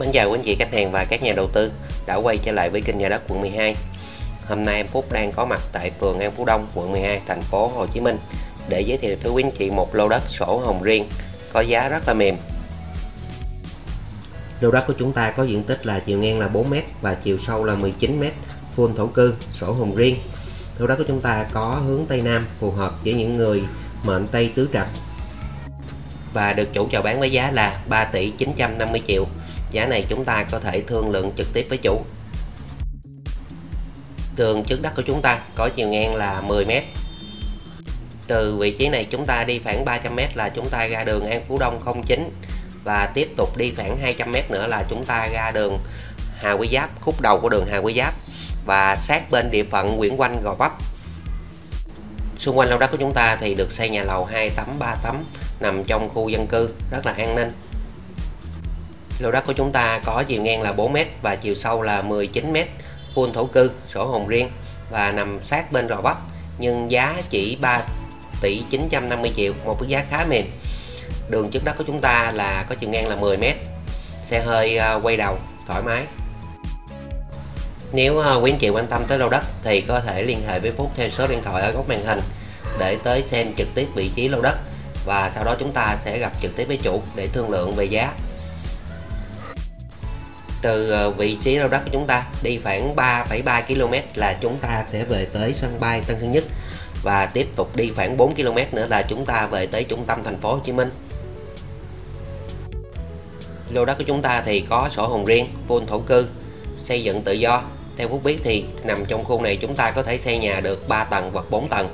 Mến chào quý anh chị khách hàng và các nhà đầu tư đã quay trở lại với kênh Nhà đất quận 12. Hôm nay em Phúc đang có mặt tại phường An Phú Đông, quận 12, thành phố Hồ Chí Minh để giới thiệu tới quý anh chị một lô đất sổ hồng riêng có giá rất là mềm. Lô đất của chúng ta có diện tích là chiều ngang là 4m và chiều sâu là 19m, full thổ cư, sổ hồng riêng. Lô đất của chúng ta có hướng Tây Nam, phù hợp với những người mệnh Tây tứ trạch và được chủ chào bán với giá là 3 tỷ 950 triệu. Giá này chúng ta có thể thương lượng trực tiếp với chủ. Tường trước đất của chúng ta có chiều ngang là 10m. Từ vị trí này chúng ta đi khoảng 300m là chúng ta ra đường An Phú Đông 09 và tiếp tục đi khoảng 200m nữa là chúng ta ra đường Hà Quy Giáp, khúc đầu của đường Hà Quy Giáp và sát bên địa phận Nguyễn Oanh, Gò Vấp. Xung quanh lô đất của chúng ta thì được xây nhà lầu 2 tấm, 3 tấm, nằm trong khu dân cư rất là an ninh. Lô đất của chúng ta có chiều ngang là 4m và chiều sâu là 19m, full thổ cư, sổ hồng riêng và nằm sát bên Gò Vấp, nhưng giá chỉ 3 tỷ 950 triệu, một cái giá khá mềm. Đường trước đất của chúng ta là có chiều ngang là 10m, xe hơi quay đầu thoải mái. Nếu quý anh chị quan tâm tới lô đất thì có thể liên hệ với Phúc theo số điện thoại ở góc màn hình để tới xem trực tiếp vị trí lô đất và sau đó chúng ta sẽ gặp trực tiếp với chủ để thương lượng về giá. Từ vị trí lô đất của chúng ta đi khoảng 3,3 km là chúng ta sẽ về tới sân bay Tân Sơn Nhất và tiếp tục đi khoảng 4 km nữa là chúng ta về tới trung tâm thành phố Hồ Chí Minh. Lô đất của chúng ta thì có sổ hồng riêng, full thổ cư, xây dựng tự do. Theo Phúc biết thì nằm trong khu này chúng ta có thể xây nhà được 3 tầng hoặc 4 tầng.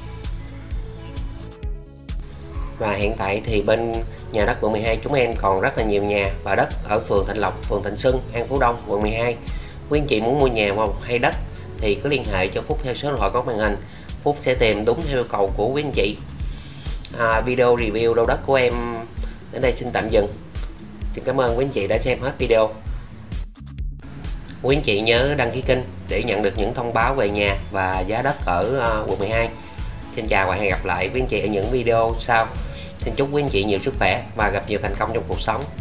Và hiện tại thì bên Nhà đất quận 12 chúng em còn rất là nhiều nhà và đất ở phường Thạnh Lộc, phường Thạnh Xuân, An Phú Đông, quận 12. Quý anh chị muốn mua nhà hay đất thì cứ liên hệ cho Phúc theo số điện thoại có màn hình. Phúc sẽ tìm đúng theo yêu cầu của quý anh chị. Video review lô đất của em đến đây xin tạm dừng. Xin cảm ơn quý anh chị đã xem hết video. Quý anh chị nhớ đăng ký kênh để nhận được những thông báo về nhà và giá đất ở quận 12. Xin chào và hẹn gặp lại quý anh chị ở những video sau. Xin chúc quý anh chị nhiều sức khỏe và gặp nhiều thành công trong cuộc sống.